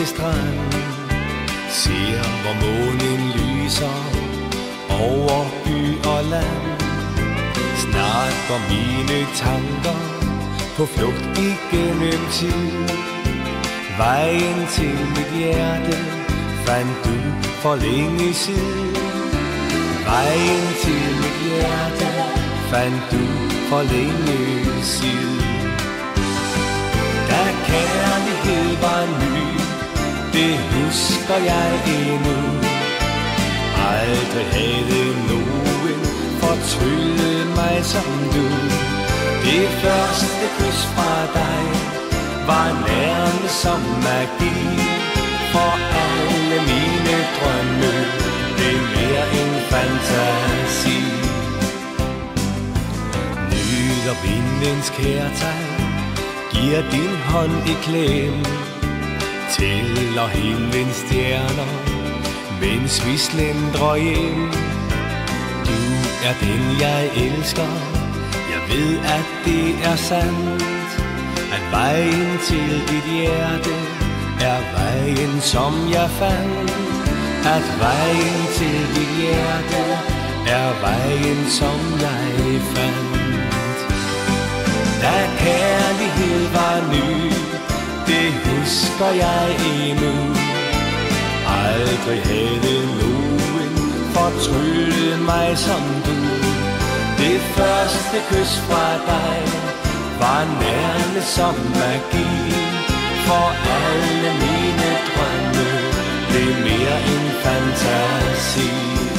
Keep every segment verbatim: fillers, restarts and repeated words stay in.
denne strand. Ser hvor månen lyser over by og land. Snart går mine tanker på flugt igennem tid. Vejen til mit hjerte fandt du for længe siden. Vejen til mit hjerte fandt du for længe siden. Da kærlighed var ny, det husker jeg endnu. Aldrig havde nogen fortryllet mig som du. Det første kys fra dig var nærmest som magi. For alle mine drømme blev mere end fantasi. Nyder vindens kærtegn, giver din hånd i klem, tæller himlens stjerner, mens vi slendrer hjem. Du er den jeg elsker, jeg ved at det er sandt, at vejen til dit hjerte er vejen som jeg fandt. At vejen til dit hjerte er vejen som jeg fandt. Da kærlighed var ny, det husker jeg endnu. Aldrig havde nogen fortryllet mig som du. Det første kys fra dig var nærmest som magi. For alle mine drømme blev mere end fantasi.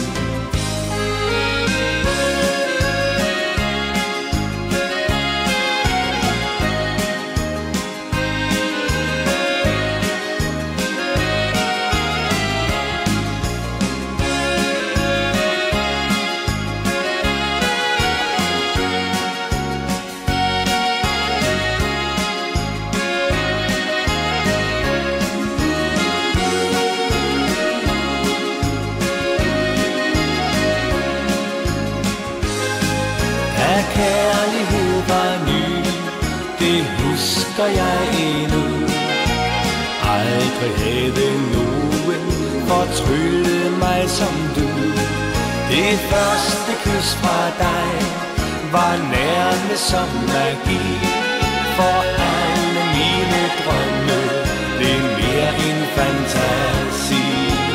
Kærlighed var ny, det husker jeg endnu. Aldrig havde nogen fortryllet mig som du. Det første kys fra dig var nærmest som magi. For alle mine drømme blev mere end fantasi.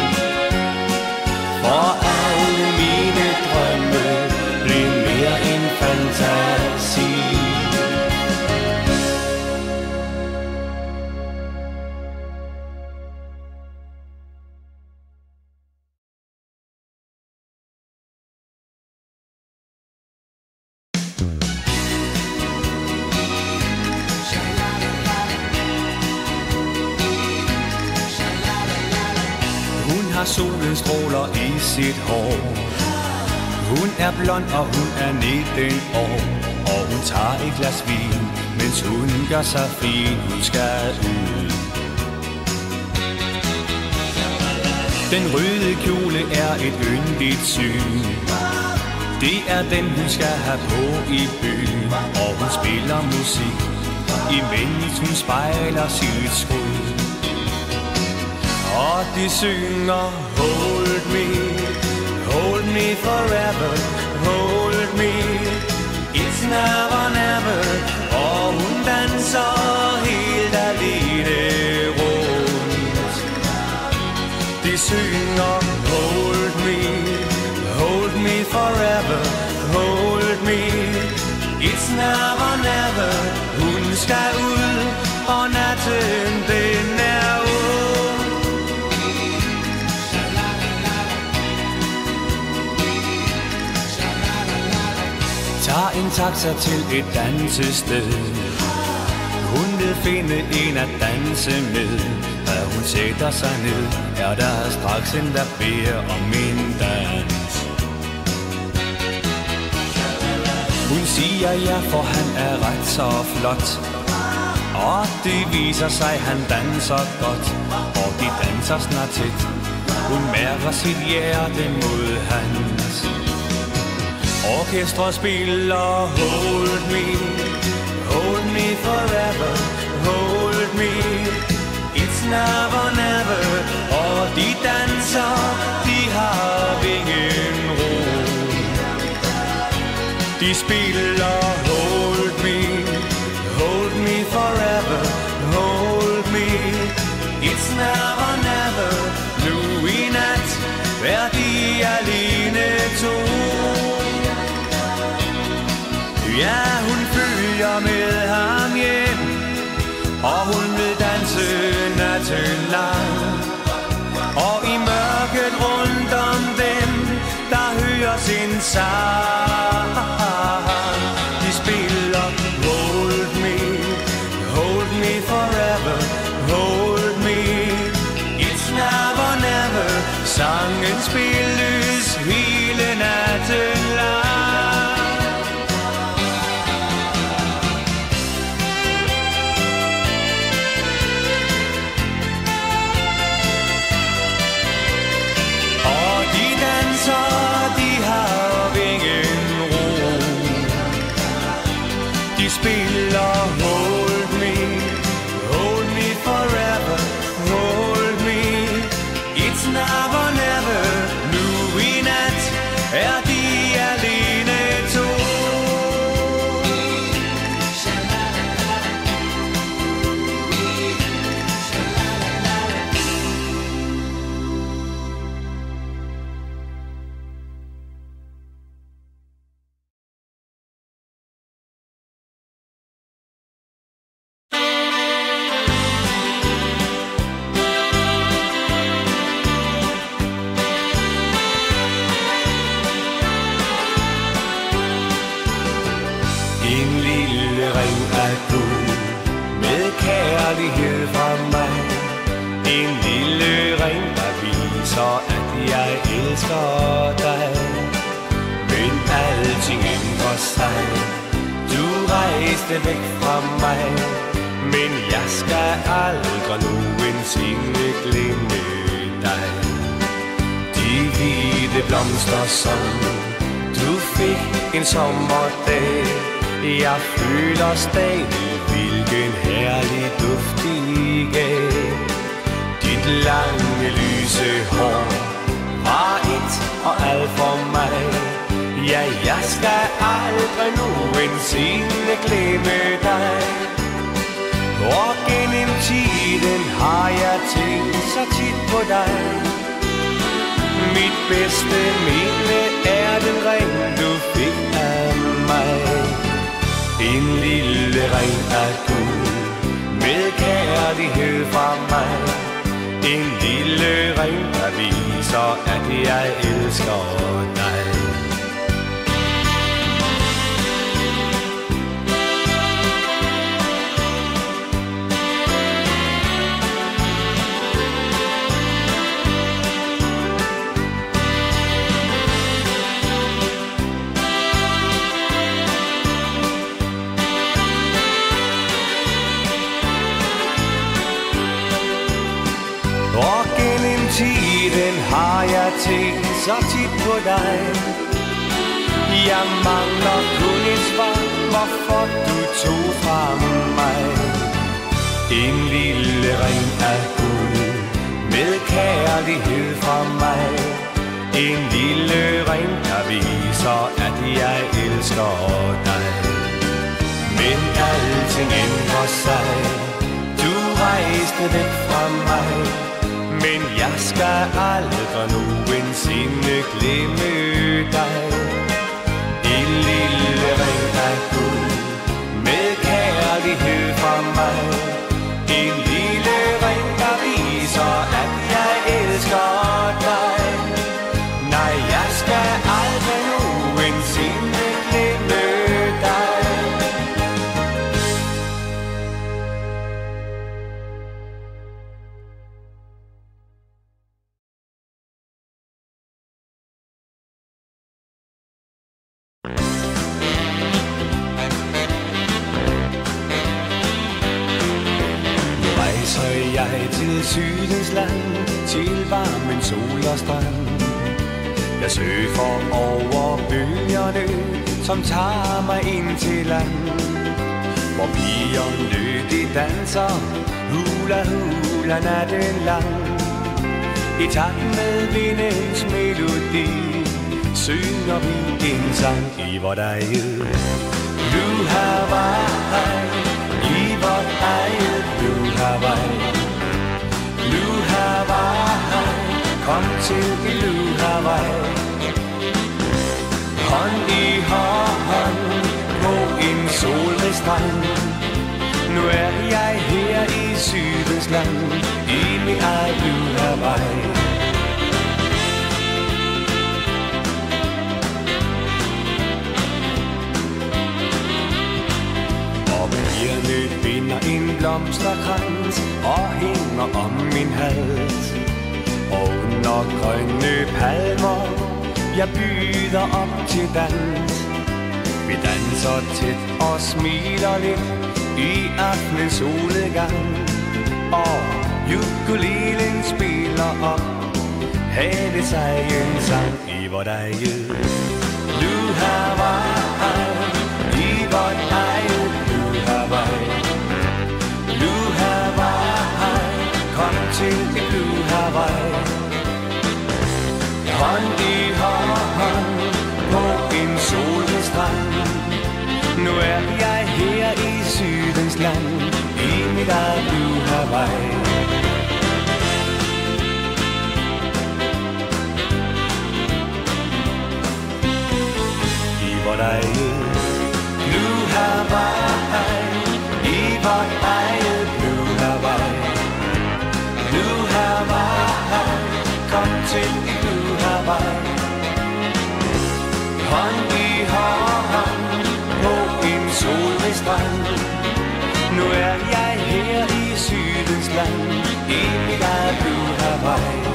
For alle mine drømme blev mere end fantasi. Hun har solens stråler i sit hår. Hun er blond og hun er nitten år. Og hun tager et glas vin, mens hun gør sig fin. Hun skal ud. Den røde kjole er et yndigt syn. Det er den hun skal have på i byen. Og hun spiller musik, imens hun spejler sit skud. Og de synger hold me, hold me forever, hold me, it's never, never. Og hun danser helt alene rundt. De synger hold me, hold me forever, hold me, it's never, never. Hun skal ud, og natten den er ung. Tag en taxa til et dansested. Hun vil finde en at danse med. Da hun sætter sig ned, er der straks en der beder om en dans. Hun siger ja, for han er ret så flot. Og det viser sig, han danser godt. Og de danser snart tæt. Hun mærker sit hjerte mod hans. Orkestret spiller hold me, hold me forever, hold me, it's never, never. og hun vil danse natten lang. Og i mørket rundt om dem, der hører sin sang. De spiller Hold Me, Hold Me Forever, Hold Me, It's Never Never. Sangen spilles hele natten lang. De spiller Hold Me, Hold Me Forever, Hold Me, It's Never Never. Nu i nat er de alene to. En lille ring af guld med kærlighed fra mig. En lille ring, der viser, at jeg elsker dig. Men alting ændrer sig. Du rejste væk fra mig, men jeg skal aldrig nogensinde glemme dig. De hvide blomster, som du fik en sommerdag, jeg føler stadig, hvilken herlig duft de gav. Dit lange lyse hår var et og alt for mig. Ja, jeg skal aldrig nogensinde glemme dig. Og gennem tiden har jeg tænkt så tit på dig. Mit bedste minde er den ring, du fik af mig. En lille ring af guld med kærlighed fra mig. En lille ring, der viser, at jeg elsker dig. Og gennem tiden har jeg tænkt så tit på dig. Jeg mangler kun et svar, hvorfor du tog fra mig. En lille ring af guld med kærlighed fra mig. En lille ring, der viser, at jeg elsker dig. Men alting ændrer sig. Du rejste væk fra mig, men jeg skal aldrig nogensinde glemme dig. En lille ring af guld med kærlighed fra mig. En lille ring, der viser, at jeg elsker dig. Nej, jeg skal aldrig nogensinde glemme dig. Jeg til sydens land, til varmen sol og strand. Jeg surfer over bølgerne, som tager mig ind til land. Hvor pigerne de danser, hula hula natten lang. I takt med vindens melodi, synger vi en sang i vort eget Blue Hawaii. I vort eget Blue Hawaii. Blue Hawaii, kom til Blue Hawaii. Hånd i hånd på en solrig strand. Nu er jeg her sydens land, i mit eget blue Hawaii. Og pigerne binder en blomsterkrans og hænger om min hals. Og under grønne palmer, jeg byder op til dans. Vi danser tæt og smiler lidt i aftenens solnedgang. Og ukulelen spiller op, havde sig en sang i vort eget blue Hawaii. I vort eget blue Hawaii. Blue Hawaii, kom til et blue Hawaii. Hånd i hånd på en solrig strand. Nu er jeg her i sydens land, i mit eget blue Hawaii. I vort eget blue Hawaii. I vort eget blue Hawaii. Blue Hawaii, kom til et blue Hawaii. Hånd i hånd på en solrig strand. Nu er jeg her i sydens land, i mit eget blue Hawaii.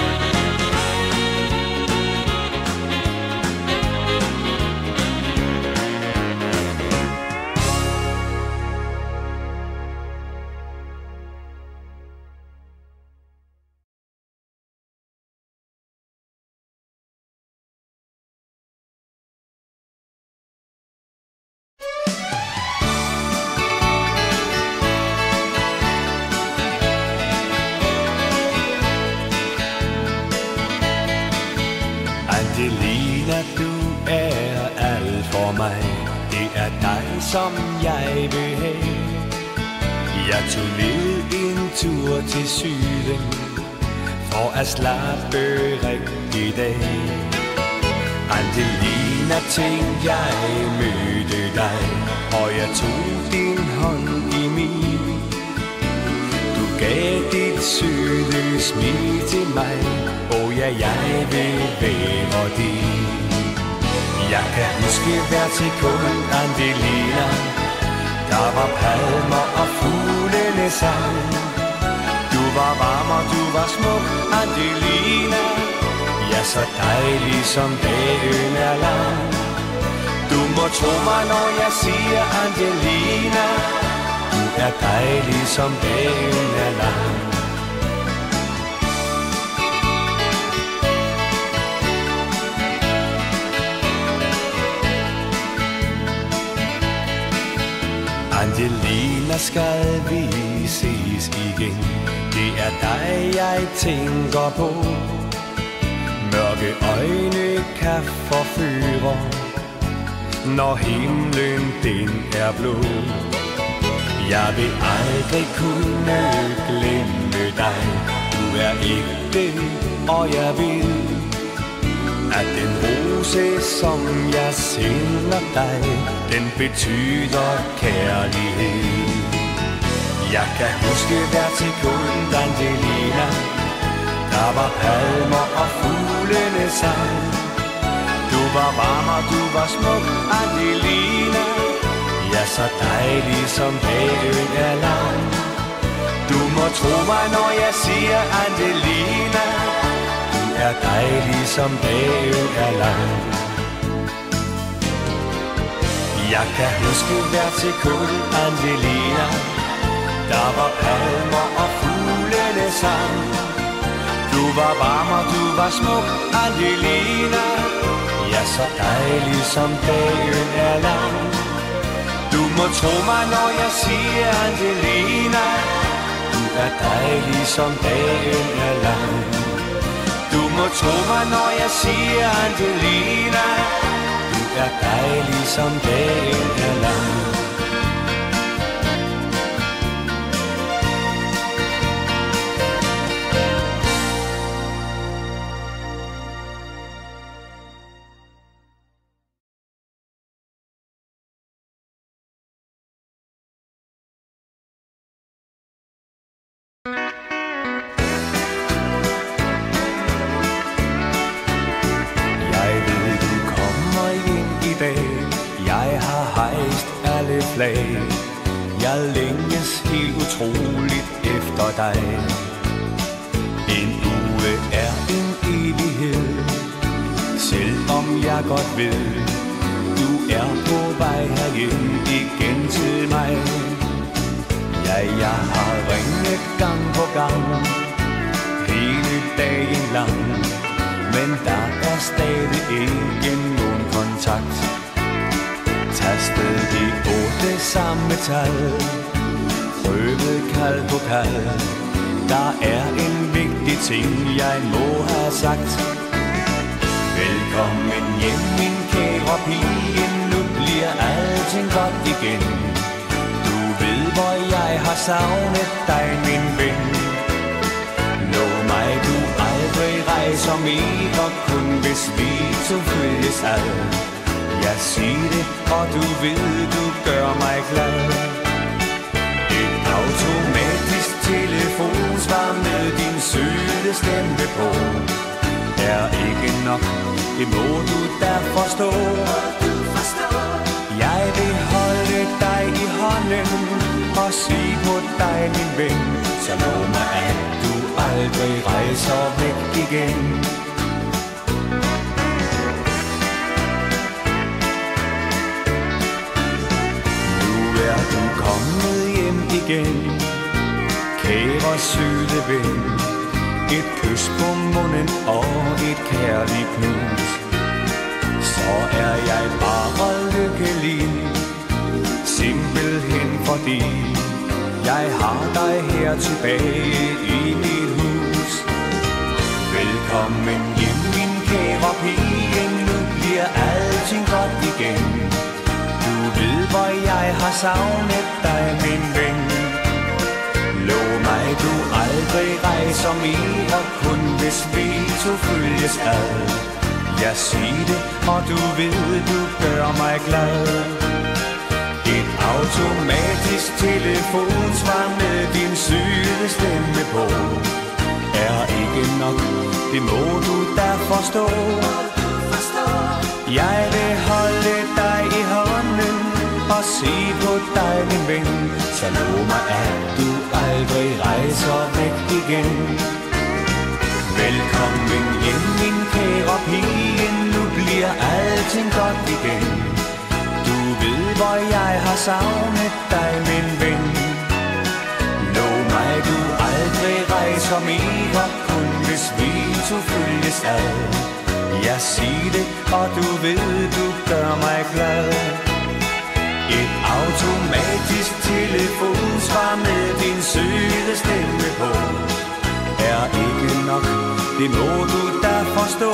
Angelina, du er alt for mig. Det er dig, som jeg vil have. Jeg tog ned en tur til syden for at slappe rigtig dag. Angelina, tænkte jeg mødte dig, og jeg tog din hånd i min. Du gav dit søde smil til mig, og ja, jeg vil være din. Jeg kan huske hvert sekund, Angelina. Der var palmer og fuglene sang. Du var varm og du var smuk, Angelina. Ja, så dejlig som dagen er lang. Du må tro mig, når jeg siger, Angelina, du er dejlig som dagen er lang. Angelina, skal vi ses igen? Det er dig, jeg tænker på. Mørke øjne kan forføre, når himlen den er blå. Jeg vil aldrig kunne glemme dig. Du er ægte, og jeg vil, at den rose, som jeg sender dig, den betyder kærlighed. Jeg kan huske hvert sekund, Angelina. Der var palmer og fuglene sang. Du var varm og du var smuk, Angelina. Ja, så dejlig som dagen er lang. Du må tro mig, når jeg siger, Angelina, du er dejlig som dagen er lang. Jeg kan huske hvert sekund, Angelina. Der var palmer og fuglene sang. Du var varm og du var smuk, Angelina. Ja, så dejlig som dagen er lang. Du må tro mig, når jeg siger, Angelina, du er dejlig som dagen er lang. Du må tro mig, når jeg siger, Angelina, du er dejlig som dagen er lang. slag. Jeg længes helt utroligt efter dig. En uge er en evighed, selvom jeg godt ved, du er på vej herhjem igen til mig. Ja, jeg har ringet gang på gang, hele dagen lang, men der er stadig ikke nogen kontakt. Tastet de otte samme tal, prøvet kald på kald. Der er en vigtig ting, jeg må have sagt. Velkommen hjem, min kære pige, nu bliver alting godt igen. Du ved, hvor jeg har savnet dig, min ven. Lov mig, du aldrig rejser mere, kun hvis vi to følges ad. Jeg siger det, og du ved, du gør mig glad. Et automatisk telefonsvar med din søde stemme på er ikke nok, det må du da forstå. Jeg vil holde dig i hånden og sige på dig, min ven, så lov mig, at du aldrig rejser væk igen. Kommet hjem igen, kære søde ven. Et kys på munden og et kærligt knus, så er jeg bare lykkelig. Simpelthen fordi jeg har dig her tilbage i mit hus. Velkommen hjem, min kære pige, nu bliver alting godt igen. Du ved, hvor jeg har savnet dig, min ven. Lov mig, du aldrig rejser mere, kun hvis vi to følges ad. Jeg siger det, og du ved, du gør mig glad. Et automatisk telefonsvar med din søde stemme på er ikke nok, det må du da forstå. Jeg vil holde dig i hånden og se på dig, min ven, så lov mig, at du aldrig rejser væk igen. Velkommen hjem, min kære pige, nu bliver alting godt igen. Du ved, hvor jeg har savnet dig, min ven. Lov mig, du aldrig rejser mere, kun hvis vi to følges ad. Jeg siger det, og du ved, du gør mig glad. Et automatisk telefonsvar med din søde stemme på er ikke nok, det må du da forstå.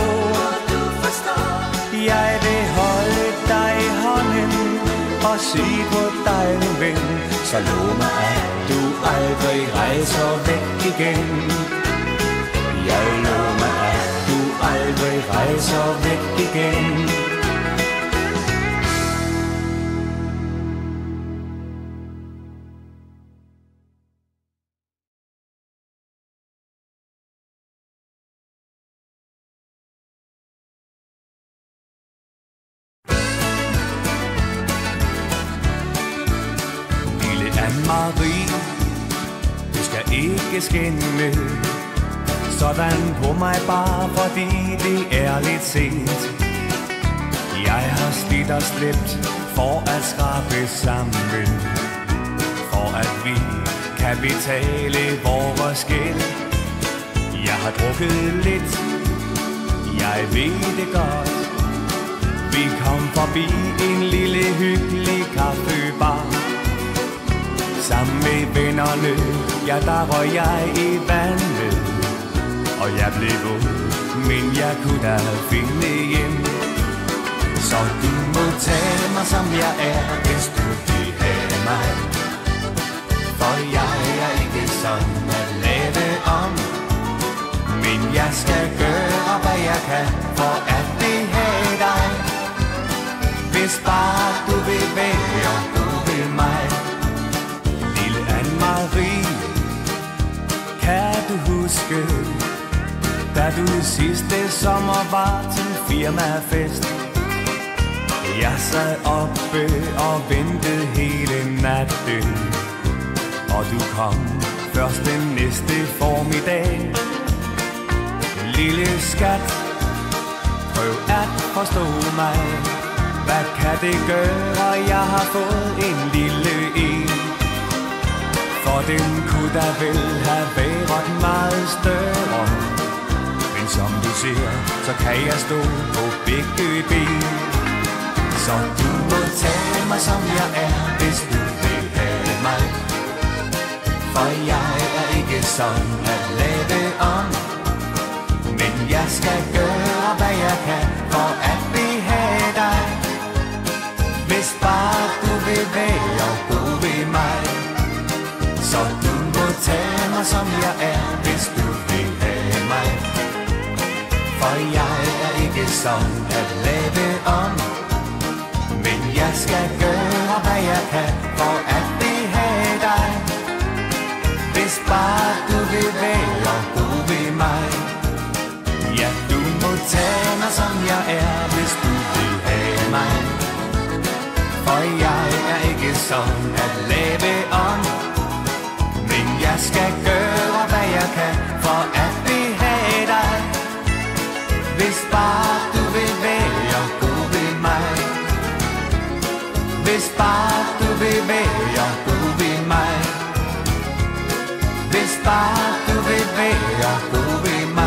Jeg vil holde dig i hånden og sige på dig, min ven, så lov mig, at du aldrig rejser væk igen. Jeg lover mig, at du aldrig rejser væk igen. Lille Anne-Marie, du skal ikke skænde sådan på mig, bare fordi det er lidt sent. Jeg har slidt og slæbt for at skrabe sammen, for at vi kan betale vores gæld. Jeg har drukket lidt, jeg ved det godt. Vi kom forbi en lille hyggelig kaffebar. Sammen med vennerne, ja, der røg jeg i vandet. Og jeg blev våd, men jeg kunne da finde hjem. Så du må tage mig, som jeg er, hvis du vil have mig. For jeg er ikke sådan at lave om, men jeg skal gøre, hvad jeg kan, for at det have dig. Hvis bare du vil være, og du vil mig. Lille Anne-Marie, kan du huske, da du sidste sommer var til firmafest? Jeg sad oppe og ventede hele natten, og du kom først den næste formiddag. Lille skat, prøv at forstå mig. Hvad kan det gøre, jeg har fået en lille en? For den kunne da vel have været meget større. Men som du ser, så kan jeg stå på begge ben. Så du må tage mig som jeg er, hvis du vil have mig. For jeg er ikke sådan at lave om. Men jeg skal gøre, hvad jeg kan for at behage dig. Hvis bare du vil være god ved mig. Så du må tage mig som jeg er, hvis du vil have mig. For jeg er ikke sådan at lave om. Men jeg skal gøre, hvad jeg kan for at behage dig. Hvis bare du vil være god ved mig. Ja, du må tage mig som jeg er, hvis du vil have mig. For jeg er ikke sådan at lave om. Men jeg skal gøre, hvad jeg kan for at behage dig. Hvis bare du vil være god ved mig. Hvis bare du vil være god ved mig. Hvis bare du vil være god ved mig.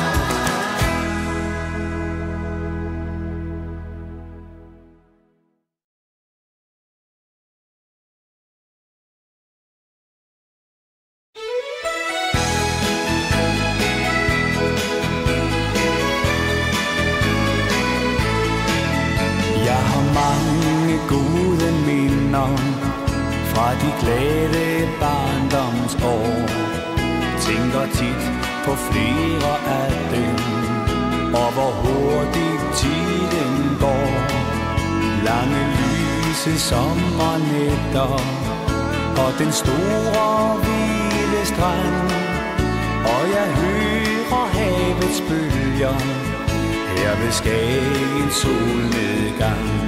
Gode minder fra de glade barndomsår. Tænker tit på flere af dem, og hvor hurtigt tiden går. Lange lyse sommernætter og den store hvide strand. Og jeg hører havets bølger her ved Skagens solnedgang.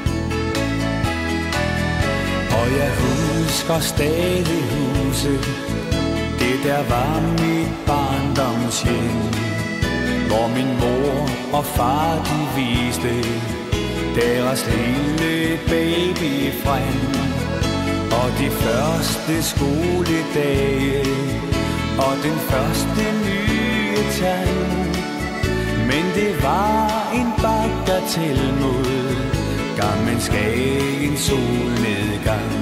Og jeg husker stadig huset, det der var mit barndomshjem, hvor min mor og far de viste deres lille baby frem. Og de første skoledage og den første nye tand. Men det var en bagatel mod gammel Skagens solnedgang.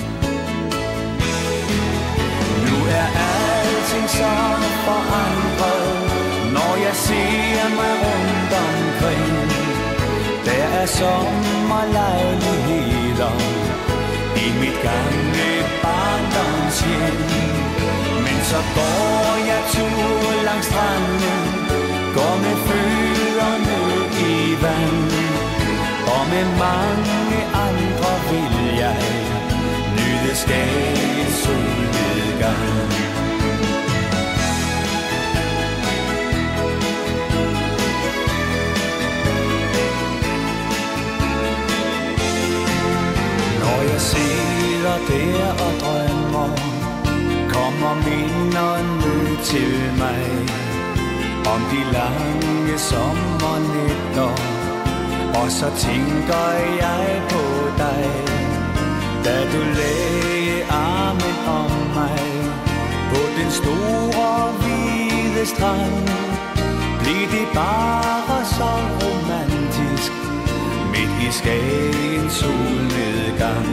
Nu er alting så forandret, når jeg ser mig rundt omkring. Der er sommerlejligheder i mit gamle barndomshjem. Men så går jeg tur langs stranden, går med fødderne i vand. Og med mange andre vil jeg nyde Skagens solnedgang. Når jeg sidder der og drømmer, kommer minderne til mig om de lange sommernætter. Og så tænker jeg på dig, da du lagde armen om mig på den store hvide strand. Blev det bare så romantisk midt i Skagens solnedgang.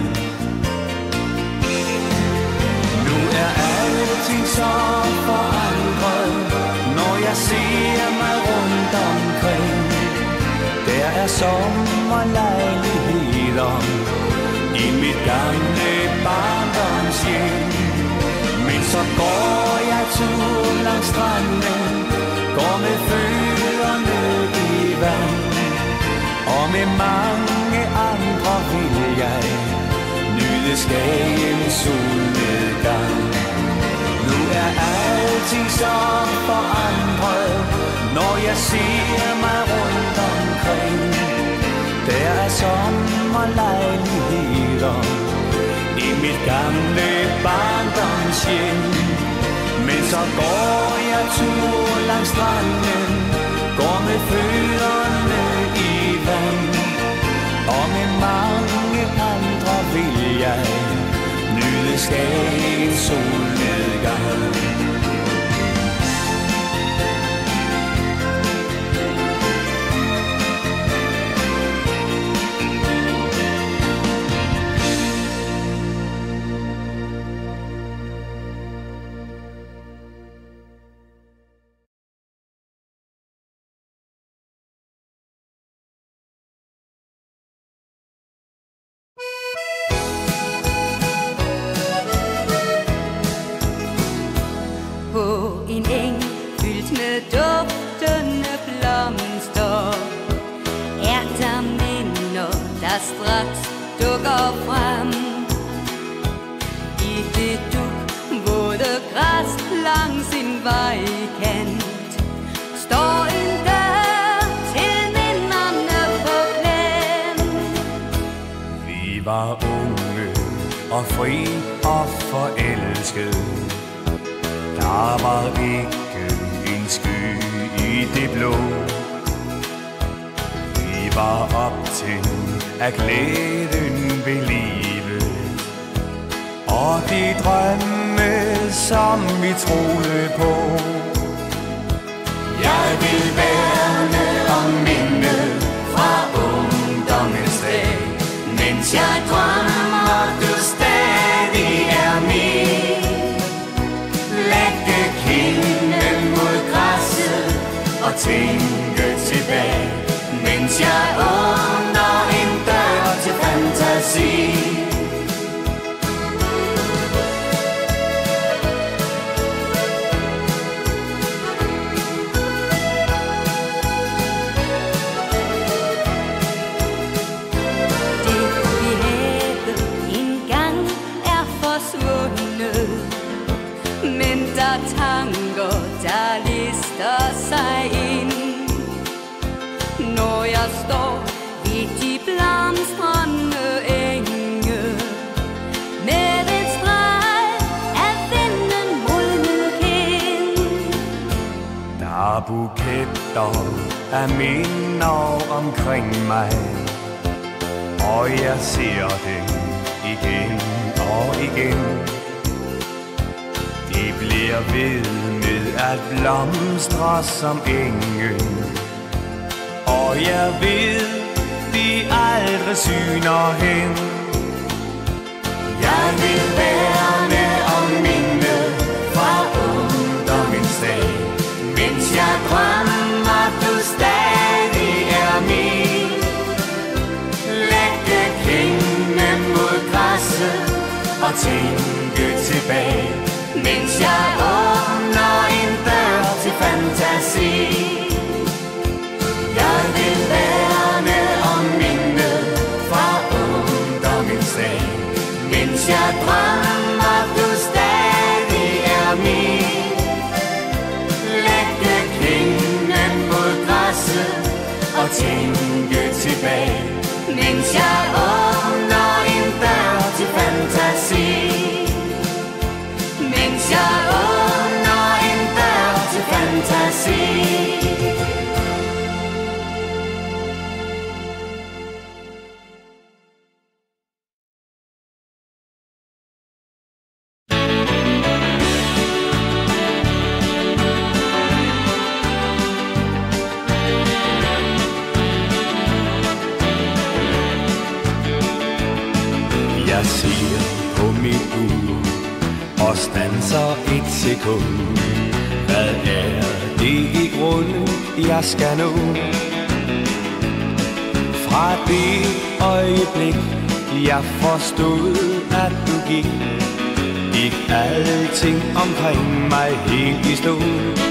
Nu er alting så forandret, når jeg ser mig rundt omkring. Der er sommerlejligheder i mit gamle barndomshjem. Men så går jeg tur langs stranden, går med fødderne i vand. Og med mange andre vil jeg nyde Skagens solnedgang. Nu er alting så forandret, når jeg ser mig rundt omkring. Der er sommer mit gamle barndomshjem. Men så går jeg tur langs stranden, går med fødderne i vand, og med mange andre vil jeg nyde Skagens solnedgang. Straks dukker frem i det dug våde græs langs en vejkant. Står en dør til minderne på klem. Vi var unge og fri og forelskede. Der var ikke en sky i det blå. Vi var optændt af glæden ved livet, og de drømme, som vi troede på. Jeg vil værne om mindet fra ungdommens dag, mens jeg drømmer, du stadig er min. Lægge kinden mod græsset og tænke tilbage, mens jeg åbner en dør til fantasi. Det vi havde engang er forsvundet, men der er tanker, der lister sig ind. Når jeg står ved de blomstrende enge, med et streg af vinden modnet kind. Der er buketter af minder omkring mig, og jeg ser dem igen og igen. De bliver ved med at blomstre som engen, og jeg ved, de aldrig syner hen. Jeg vil værne om mindet fra ungdommens dag, mens jeg drømmer, du stadig er min. Lægge kinden mod græsset og tænke tilbage, mens jeg åbner en dør til fantasi. Jeg vil værne om mindet fra ungdommens dag, mens jeg drømmer, du stadig er min. Lægge kinden mod græsset og tænke tilbage, mens jeg åbner en dør til fantasi. Mens jeg åbner en dør til fantasi. Jeg ser på mit ur og standser et sekund. Hvad er det i grunden, jeg skal nå? Fra det øjeblik, jeg forstod, at du gik, gik alting omkring mig helt i stå.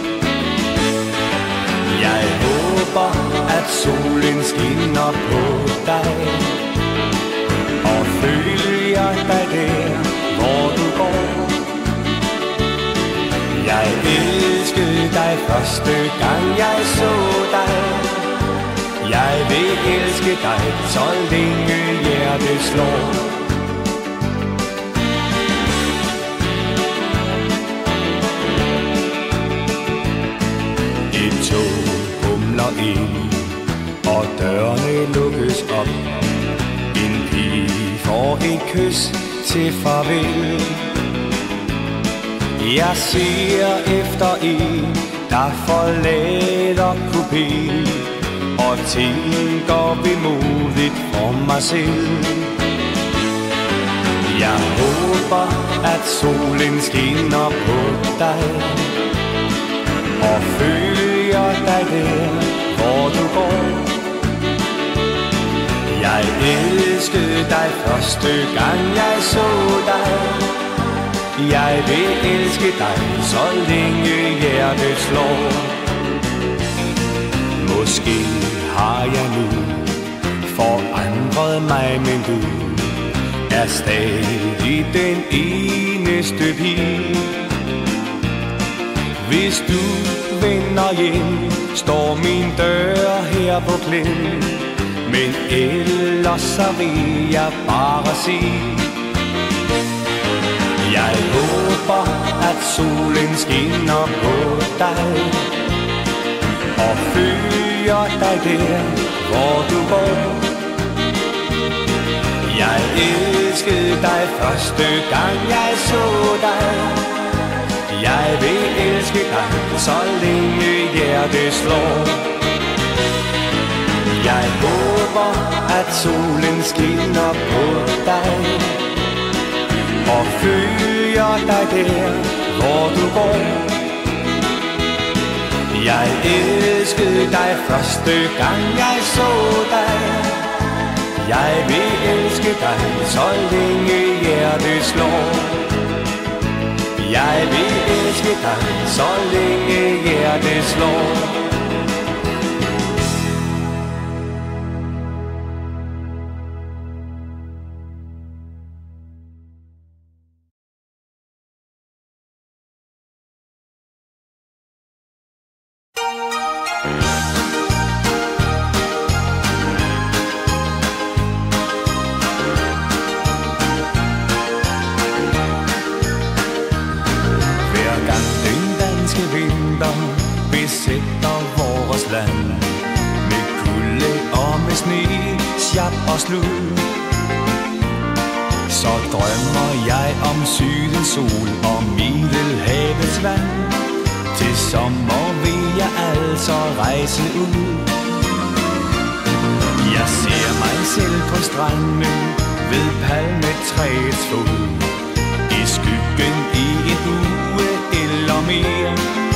Jeg håber, at solen skinner på dig, og følger dig der, hvor du går. Jeg elskede dig første gang jeg så dig. Jeg vil elske dig, så længe hjertet slår. flytter ind, og dørene lukkes op. En pige får et kys til farvel. Jeg ser efter en, der forlader kupéen, og tænker vemodigt for mig selv. Jeg håber, at solen skinner på dig, og følger dig der, hvor du går. Jeg elskede dig første gang jeg så dig. Jeg vil elske dig, så længe hjertet slår. Måske har jeg nu forandret mig, men du er stadig den eneste pige. Hvis du vender hjem, står min dør her på klem. Men ellers så vil jeg bare sige, jeg håber, at solen skinner på dig, og følger dig der, hvor du går. Jeg elskede dig første gang jeg så dig. Jeg vil elske dig, så længe hjertet slår. Jeg håber, at solen skinner på dig, og følger dig der, hvor du går. Jeg elskede dig første gang jeg så dig. Jeg vil elske dig, så længe hjertet slår. Jeg vil elske dig, så længe hjertet slår. Besætter vores land med kulde og med sne, sjap og slud. Så drømmer jeg om sydens sol og Middelhavets vand. Til sommer vil jeg altså rejse ud. Jeg ser mig selv på stranden ved palmetræets fod, i skyggen i en uge eller mere.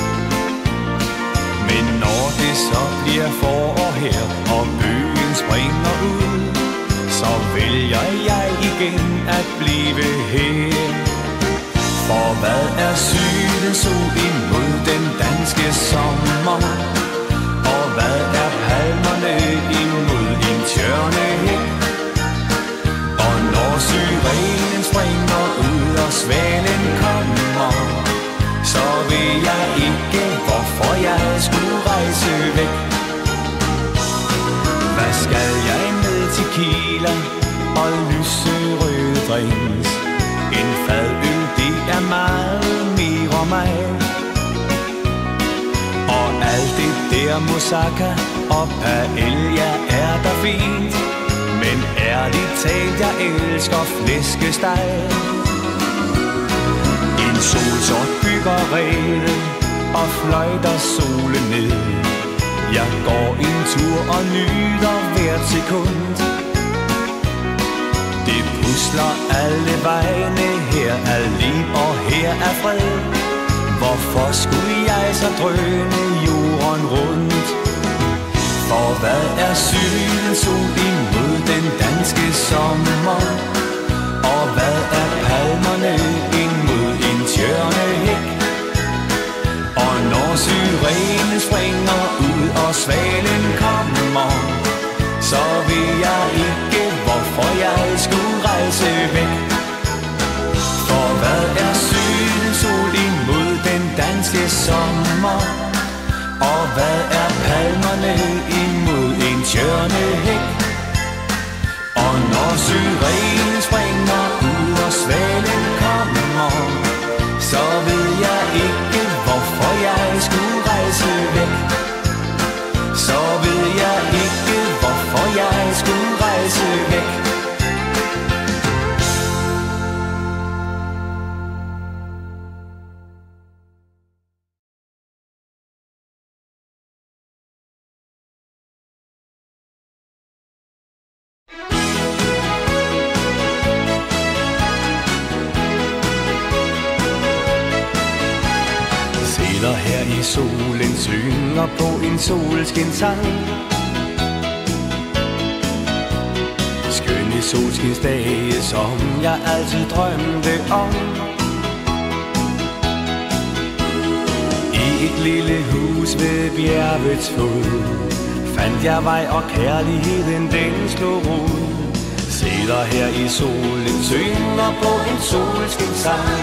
Men når det så bliver forår her, og bøgen springer ud, så vælger jeg igen at blive her. For hvad er sydens sol imod den danske sommer? Og hvad er palmerne imod en tjørnehæk? Og når syrenen springer ud og svalen kommer, så ved jeg ikke, hvorfor jeg skulle rejse væk. Hvad skal jeg med tequila og lyserøde drinks? En fadøl, det er meget mere mig. Og alt det der moussaka og paella er der fint, men ærligt talt, jeg elsker flæskesteg. En solsort byggerede og fløjter solen ned. Jeg går en tur og nyder hvert sekund. Det pusler alle vejene, her er liv og her er fred. Hvorfor skulle jeg så drøne jorden rundt? For hvad er sydens sol imod den danske sommer? Og hvad er palmerne imod en tjørnehæk? Og når syrenen springer ud og svalen kommer, så ved jeg ikke, hvorfor jeg skulle rejse væk. For hvad er sydens sol imod den danske sommer? Og hvad er palmerne imod en tjørnehæk? Og når syrenen springer ud og svalen kommer, så ved jeg ikke, hvorfor jeg skulle rejse væk. Så her i solen synger på en solskinsang. Skønne solskinsdage, som jeg altid drømte om. I et lille hus ved bjergets fod fandt jeg vej, og kærligheden den slog rod. Sidder her i solen, synger på en solskinsang.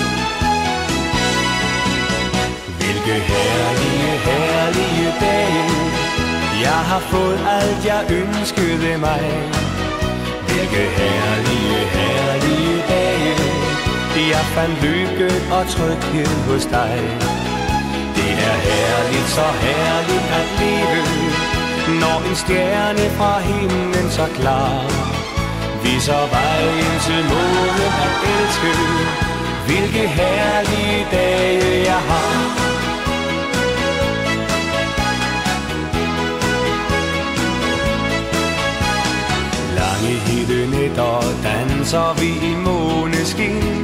Hvilke herlige, herlige dage, jeg har fået alt jeg ønskede mig. Hvilke herlige, herlige dage, jeg fandt lykke og tryghed hos dig. Det er herligt, så herligt at leve, når en stjerne fra himlen så klar viser vejen til målet at elske. Hvilke herlige dage jeg har. Lange hele nætter danser vi i måneskin,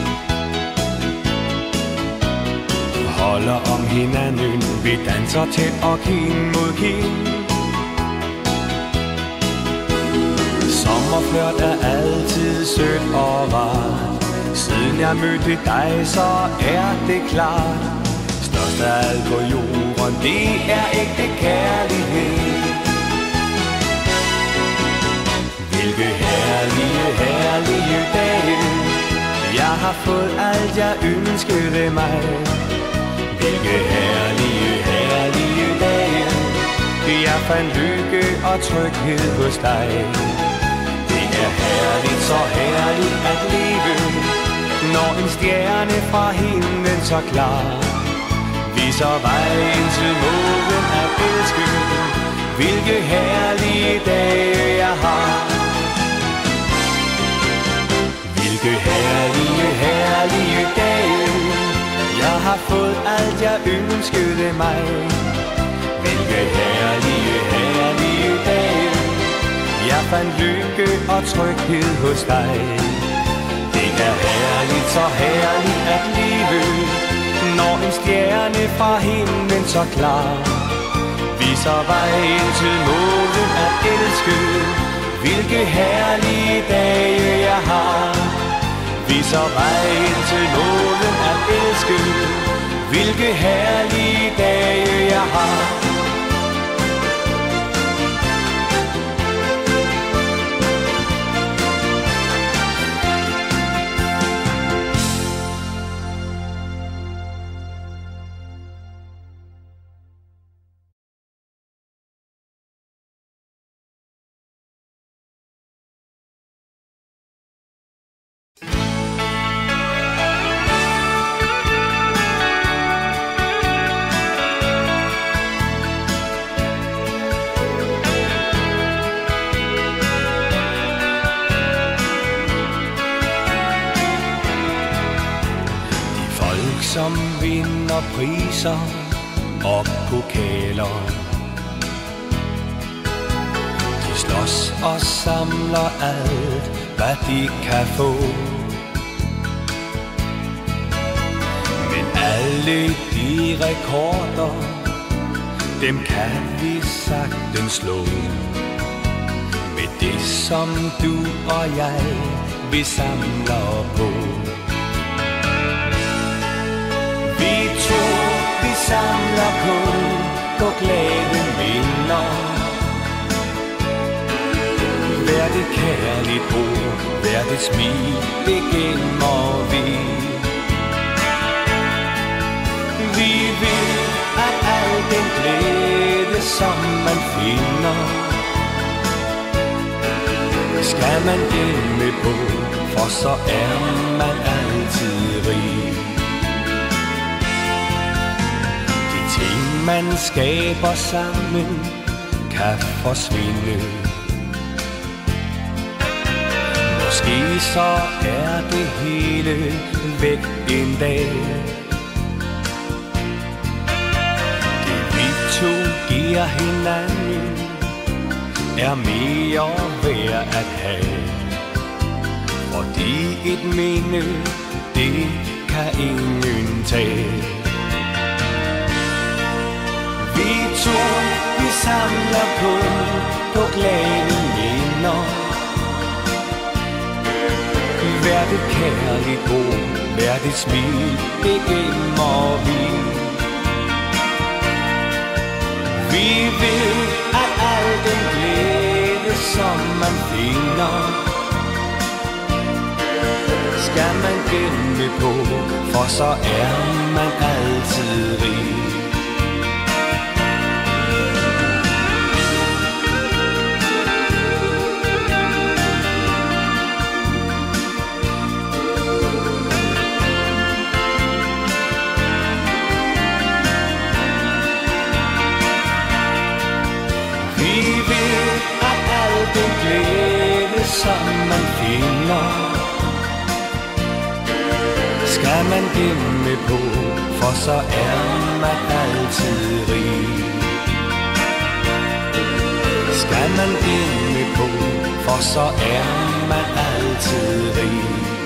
holder om hinanden, vi danser tæt og kind mod kind. Sommerflirt er altid sødt og rart. Siden jeg mødte dig, så er det klart. Størst af alt på jorden, det er ægte kærlighed. Hvilke herlige, herlige dage, jeg har fået alt jeg ønskede mig. Hvilke herlige, herlige dage, jeg fandt lykke og tryghed hos dig. Det er herligt, så herligt at leve, når en stjerne fra himlen så klar viser vejen til målet at elske. Hvilke herlige dage jeg har. Hvilke herlige, herlige dage, jeg har fået alt jeg ønskede mig. Hvilke herlige, herlige dage, jeg fandt lykke og tryghed hos dig. Det er herligt, så herligt at leve, når en stjerne fra himlen så klar viser vejen til målet at elske. Hvilke herlige dage jeg har. Viser vejen til målet at elske. Hvilke herlige dage jeg har. Som vinder priser og pokaler, de slås og samler alt, hvad de kan få. Men alle de rekorder, dem kan vi sagtens slå, med det som du og jeg, vi samler på. Vi to, vi samler på, på glæden vinder. Hvert et kærligt ord, hvert et smil, det gemmer vi. Vi vil, at al den glæde, som man finder, skal man gemme på, for så er man altid rig. Man skaber sammen, kan forsvinde. Måske så er det hele væk en dag. Det vi to giver hinanden, er mere værd at have. Fordi et minde, det kan ingen tage. på glæden vinder. Vær det kærlig god, vær det smil, det gemmer vi. Vi ved, at al den glæde, som man finder, skal man gemme på, for så er man altid rig. Den glæde, som man finder, skal man gemme på, for så er man altid rig. Skal man gemme på, for så er man altid rig.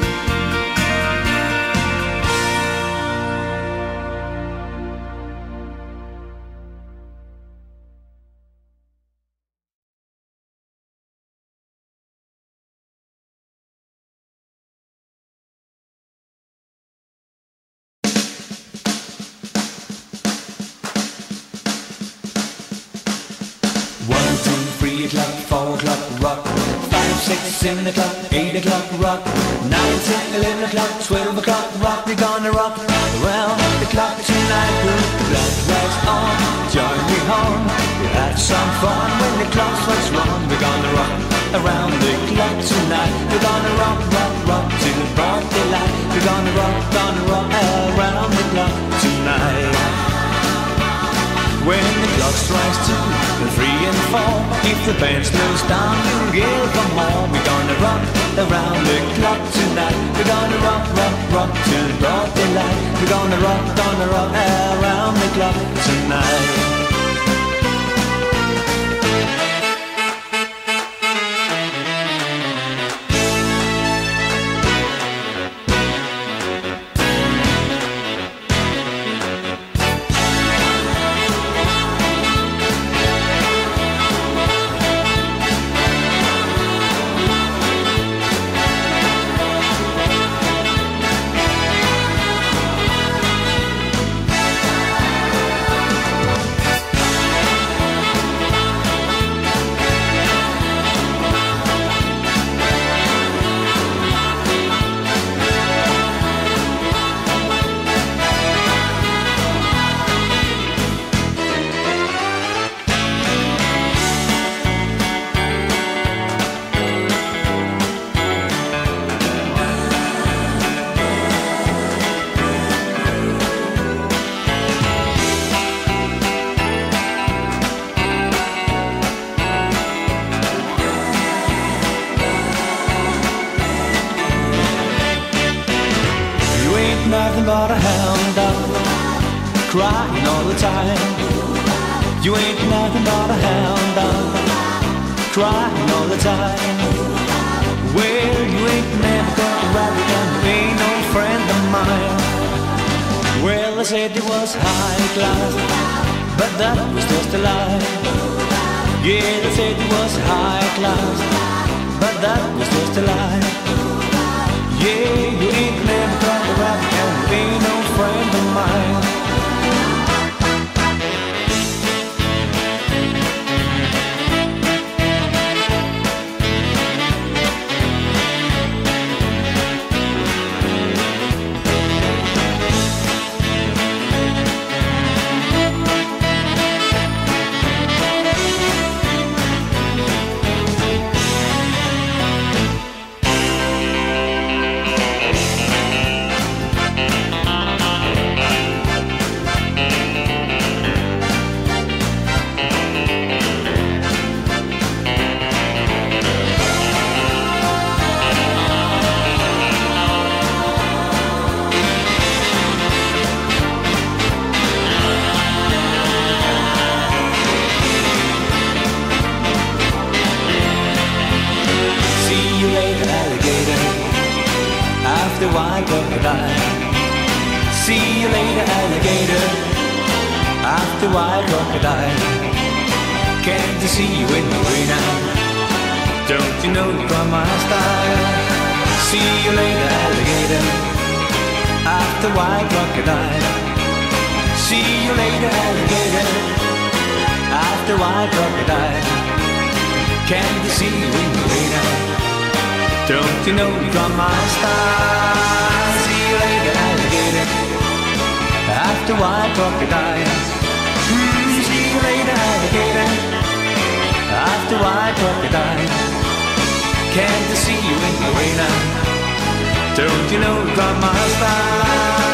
O'clock, four o'clock, rock. Five, six, seven o'clock, eight o'clock, rock. Nine, ten, eleven o'clock, twelve o'clock, rock. We're gonna rock around the clock tonight. Put the black lights on, join me home. We had some fun when the clock strikes one. We're gonna rock around the clock tonight. We're gonna rock, rock, rock till broad daylight. We're gonna rock, gonna rock around the clock tonight. When the clock strikes two and three and four, if the band slows down, you'll give them more. We're gonna rock around the clock tonight. We're gonna rock, rock, rock till broad daylight. We're gonna rock, gonna rock around the clock tonight. Nothing but a hound dog, crying all the time. You ain't nothing but a hound dog, crying all the time. Well, you ain't never got a rabbit and ain't no friend of mine. Well, I said it was high class, but that was just a lie. Yeah, they said it was high class, but that was just a lie. Yeah, you ain't never got a rabbit and ain't no friend of mine. The white crocodile. See you later, alligator. After white crocodile. Can't you see you in the way now? Don't you know you got my style? See you later, alligator. After white crocodile. See you later, alligator. After white crocodile. Can't you see you in the way now? Don't you know you got my style? See you later, alligator. After white crocodile. Mm, see you later, alligator. After white crocodile. Can't you see you in the way now? Don't you know you got my style?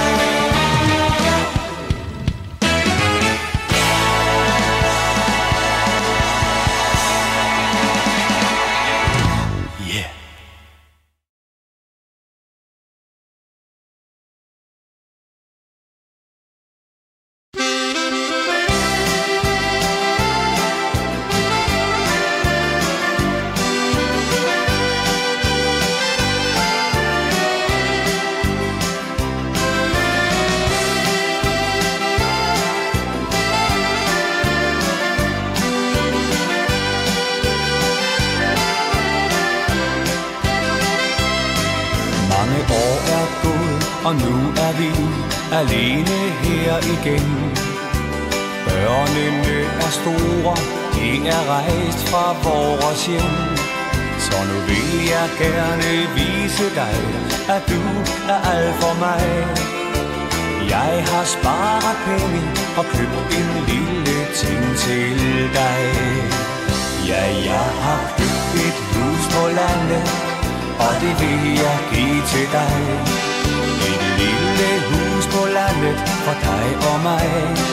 Og nu er vi alene her igen. Børnene er store, de er rejst fra vores hjem. Så nu vil jeg gerne vise dig, at du er alt for mig. Jeg har sparet penge og købt en lille ting til dig. Ja, jeg har købt et hus på landet, og det vil jeg give til dig. Et lille hus på landet for dig og mig.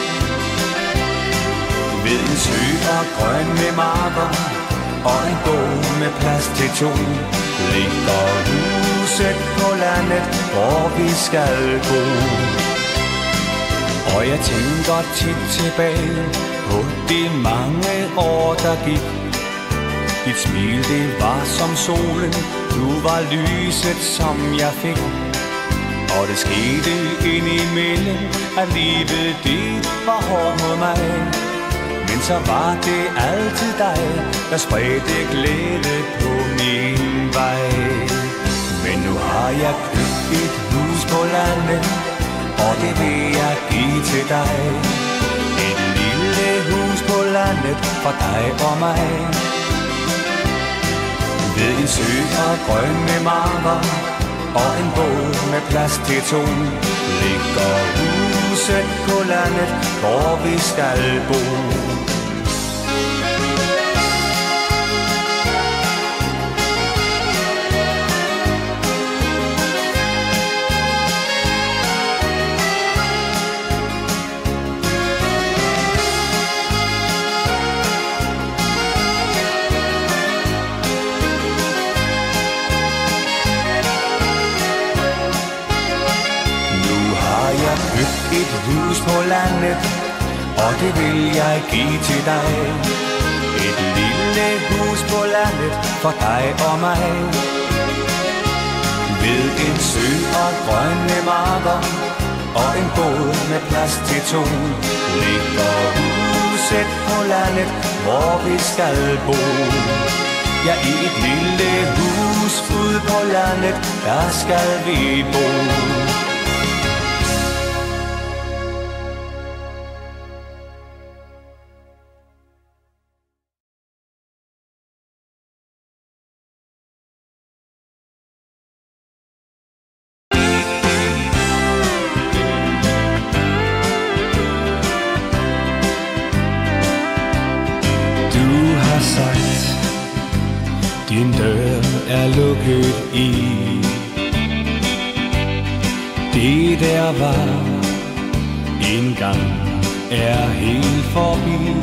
Ved en sø og grønne marker og en båd med plads til to, ligger huset på landet, hvor vi skal bo. Og jeg tænker tit tilbage på de mange år, der gik. Dit smil, det var som solen, du var lyset, som jeg fik. Og det skete indimellem, at livet det var hårdt mod mig. Men så var det altid dig, der spredte glæde på min vej. Men nu har jeg købt et hus på landet, og det vil jeg give til dig. Et lille hus på landet for dig og mig. Ved en sø og grønne marker og en båd med plads til to, ligger huset på landet, hvor vi skal bo. Et hus på landet, og det vil jeg give til dig. Et lille hus på landet for dig og mig. Ved en sø og grønne marker og en båd med plads til to, ligger huset på landet, hvor vi skal bo. Ja, i et lille hus ude på landet, der skal vi bo. Din dør er lukket i. Det der var engang er helt forbi.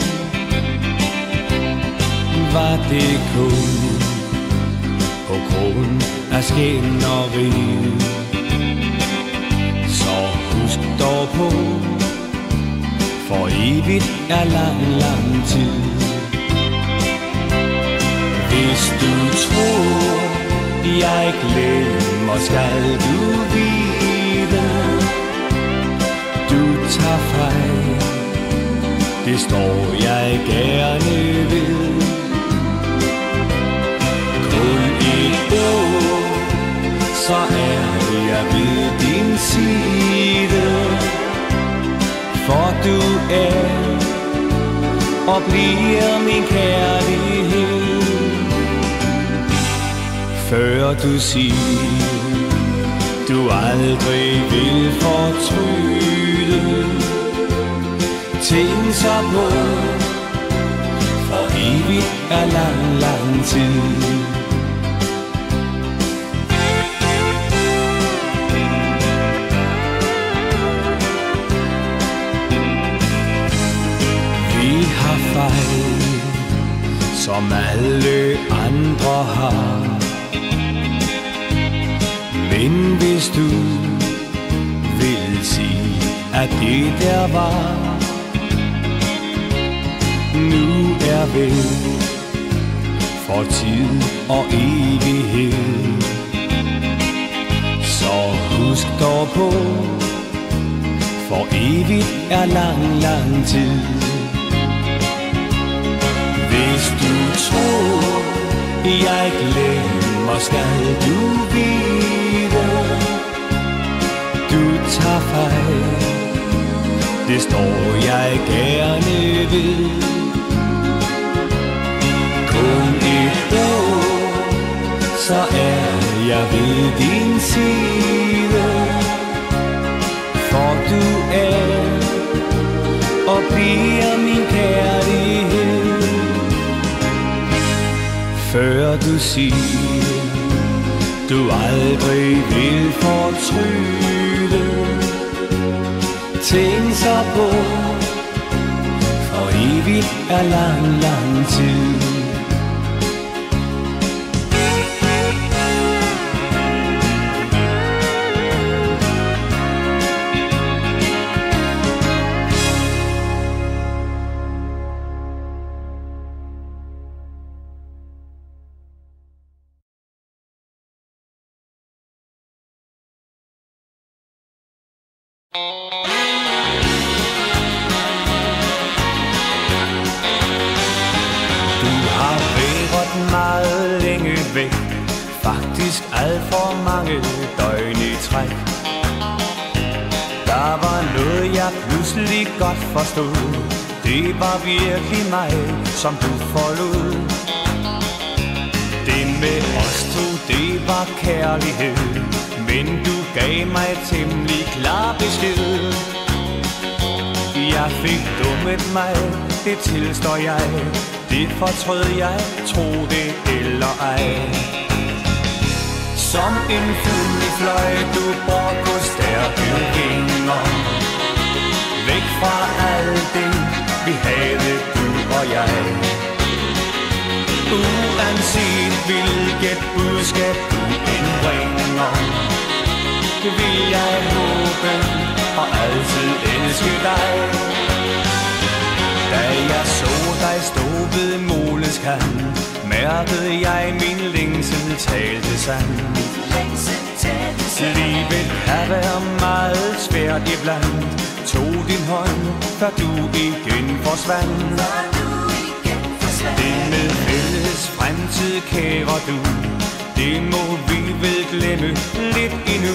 Var det kun på grund af skænderi, så husk dog på, for evigt er lang, lang tid. Hvis du tror, jeg glemmer, skal du vide, du tager fejl. det står jeg gerne ved. Kun et ord, så er jeg ved din side. For du er og bliver min kærlighed. Før du siger, du aldrig vil fortryde, tænk så på, for evigt er lang, lang tid. Vi har fejl, som alle andre har. Men hvis du vil sige, at det der var, nu er vel fortid og evighed, så husk dog på, for evigt er lang, lang tid. Hvis du tror, jeg glemmer, skal du vide, du tager fejl, det står jeg gerne ved. Kun et ord, så er jeg ved din side. For du er og bliver min kærlighed. Før du siger, du aldrig vil fortryde, tænk så på, for evigt er lang, lang tid. Faktisk alt for mange døgn i træk. Der var noget jeg pludselig godt forstod. Det var virkelig mig, som du forlod. Det med os to, det var kærlighed, men du gav mig temmelig klar besked. Jeg fik dummet mig, det tilstår jeg. Det fortrød jeg, tro det eller ej. Som en fugl fløj du bort på stærke vinger, væk fra alt det vi havde, du og jeg. Uanset hvilket budskab du indbringer, vil jeg håbe og altid elske dig. Da jeg så dig stå ved målens kant, mærkede jeg min længsel talte sandt. Livet kan være meget svært iblandt. Tog din hånd, før du igen forsvandt. Det med fælles fremtid, kære du, det må vi vel glemme lidt endnu.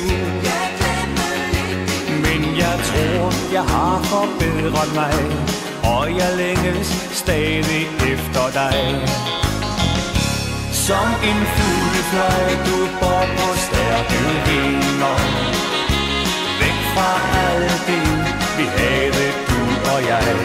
Men jeg tror, jeg har forbedret mig, og jeg længes stadig efter dig. Som en fugl fløj du bort på stærke vinger, væk fra alt det vi havde, du og jeg.